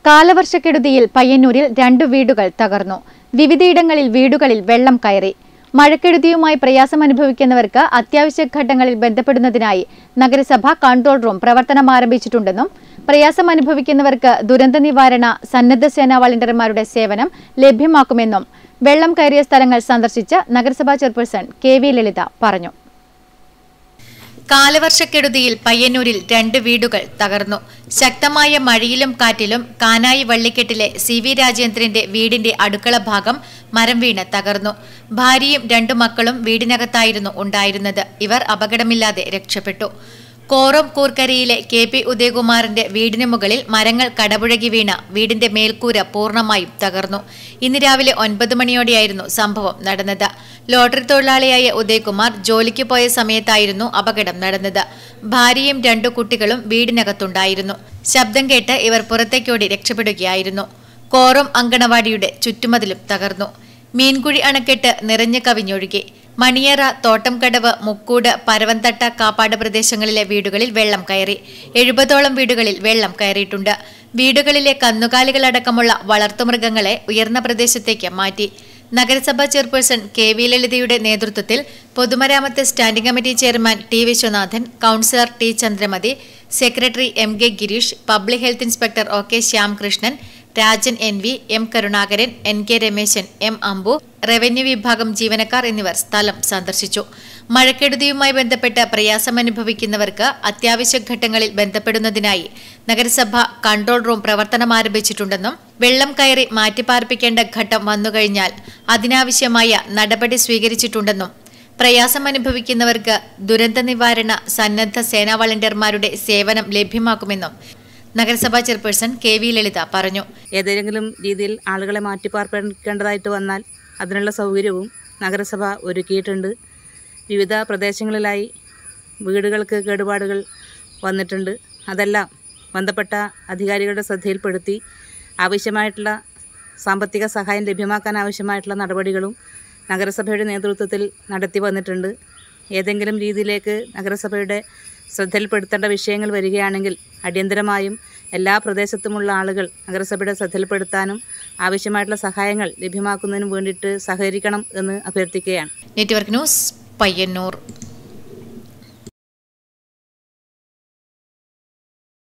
കാലവർഷക്കെടുതിയിൽ പയ്യന്നൂരിൽ 2 വീടുകൾ തകർന്നു. വിവിധയിടങ്ങളിൽ വീടുകളിൽ വെള്ളം കയറി. മഴക്കെടുതിയുമായി പ്രയാസമനുഭവിക്കുന്നവർക്ക് അത്യാവശ്യ ഘട്ടങ്ങളിൽ ബന്ധപ്പെടുന്നതിനായി നഗരസഭ കൺട്രോൾ റൂം പ്രവർത്തനം ആരംഭിച്ചിട്ടുണ്ടെന്നും പ്രയാസമനുഭവിക്കുന്നവർക്ക് ദുരന്ത നിവാരണ സന്നദ്ധ സേനാ വളണ്ടിയർമാരുടെ സേവനം ലഭ്യമാക്കുമെന്നും വെള്ളം കയറിയ സ്ഥലങ്ങൾ സന്ദർശിച്ച് നഗരസഭാ ചെയർപേഴ്സൺ കെ.വി. ലളിത പറഞ്ഞു. കാലവർഷക്കെടുതിയിൽ പയ്യന്നൂരിൽ 2 വീടുകൾ തകർന്നു. ശക്തമായ മഴയിലും കാറ്റിലും കാനായി വള്ളിക്കെട്ടിലെ സി.വി. രാജേന്ദ്രന്റെ വീടിന്റെ അടുക്കള ഭാഗം മരം വീണ് തകർന്നു. ഭാര്യയും 2 മക്കളും വീടിനകത്തായിരുന്നു ഉണ്ടായിരുന്നത്. ഇവർ അപകടമില്ലാതെ രക്ഷപ്പെട്ടു. Quorum കൂർക്കരയിലെ K P. ഉദയകുമാറിന്റെ വീടിന് മുകളിൽ മരങ്ങൾ കടപുഴകി വീണ വീടിന്റെ മേൽക്കൂര പൂർണ്ണമായും തകർന്നു. ഇന്ന് രാവിലെ 9 മണിയോടെയായിരുന്നു സംഭവം നടന്നത്. ലോട്ടറി തൊഴിലാളിയായ ഉദയകുമാർ ജോലിക്ക് പോയ സമയത്തായിരുന്നു അപകടം നടന്നത്. ഭാര്യയും 2 കുട്ടികളും വീടിനകത്തുണ്ടായിരുന്നു. ശബ്ദം കേട്ട് ഇവർ പുറത്തേക്കോടി രക്ഷപ്പെടുകയായിരുന്നു. കോറം അങ്കണവാടിയുടെ ചുറ്റുമതിലും തകർന്നു. മീൻകുഴി അണക്കെട്ട് നിറഞ്ഞു കവിഞ്ഞൊഴുകി. മണിയറ, തോട്ടംകടവ്, മുക്കൂട്, പരവന്തട്ട, കാപ്പാട് പ്രദേശങ്ങളിലെ വീടുകളിൽ വെള്ളം കയറി. 70ഓളം വീടുകളിൽ വെള്ളം കയറിയിട്ടുണ്ട്. വീടുകളിലെ കന്നുകാലികളടക്കമുള്ള വളർത്തുമൃഗങ്ങളെ ഉയർന്ന പ്രദേശത്തേക്ക് മാറ്റി. നഗരസഭാ ചെയർപേഴ്സൺ കെ.വി. ലളിതയുടെ നേതൃത്വത്തിൽ പൊതുമരാമത്ത് standing committee chairman T. Viswanathan, councillor T. Chandramathi, secretary MK. Girish, public health inspector OK. Shyamkrishnan, Rajan NV., M. Karunakaran, NK. Rameshan, M. Ambu, revenue വിഭാഗം ജീവനക്കാർ എന്നിവർ സ്ഥലം സന്ദർശിച്ചു. മഴക്കെടുതിയുമായി ബന്ധപ്പെട്ട് പ്രയാസമനുഭവിക്കുന്നവർക്ക് അത്യാവശ്യ ഘട്ടങ്ങളിൽ ബന്ധപ്പെടുന്നതിനായി നഗരസഭ കൺട്രോൾ റൂം പ്രവർത്തനം ആരംഭിച്ചിട്ടുണ്ടെന്നും വെള്ളം കയറി മാറ്റിപ്പാർപ്പിക്കേണ്ട ഘട്ടം വന്നുകഴിഞ്ഞാൽ അതിനാവശ്യമായ നടപടി സ്വീകരിച്ചിട്ടുണ്ടെന്നും പ്രയാസമനുഭവിക്കുന്നവർക്ക് ദുരന്ത നിവാരണ സന്നദ്ധ സേനാ വളണ്ടിയർമാരുടെ സേവനം ലഭ്യമാക്കുമെന്നും നഗരസഭാ ചെയർപേഴ്സൺ കെ.വി. ലളിത പറഞ്ഞു. ഏതെങ്കിലും രീതിയിൽ ആളുകളെ മാറ്റിപ്പാർപ്പിക്കേണ്ടതായിട്ട് വന്നാൽ അതിനുള്ള സൗകര്യവും നഗരസഭ ഒരുക്കിയിട്ടുണ്ട്. വിവിധ പ്രദേശങ്ങളിലായി വീടുകൾക്ക് കേടുപാടുകൾ വന്നിട്ടുണ്ട്. അതെല്ലാം ബന്ധപ്പെട്ട അധികാരികളുടെ ശ്രദ്ധയിൽപ്പെടുത്തി ആവശ്യമായിട്ടുള്ള സാമ്പത്തിക സഹായം ലഭ്യമാക്കാൻ ആവശ്യമായിട്ടുള്ള നടപടികളും നഗരസഭയുടെ നേതൃത്വത്തിൽ നടത്തി വന്നിട്ടുണ്ട്. ഏതെങ്കിലും രീതിയിലേക്ക് നഗരസഭയുടെ ശ്രദ്ധയിൽപ്പെടുത്തേണ്ട വിഷയങ്ങൾ വരികയാണെങ്കിൽ അടിയന്തരമായും എല്ലാ പ്രദേശത്തുമുള്ള ആളുകൾ നഗരസഭയുടെ ശ്രദ്ധയിൽപ്പെടുത്താനും ആവശ്യമായിട്ടുള്ള സഹായങ്ങൾ ലഭ്യമാക്കുന്നതിനും വേണ്ടിയിട്ട് സഹകരിക്കണം എന്ന് അഭ്യർത്ഥിക്കുകയാണ്. Network news, Payyanur.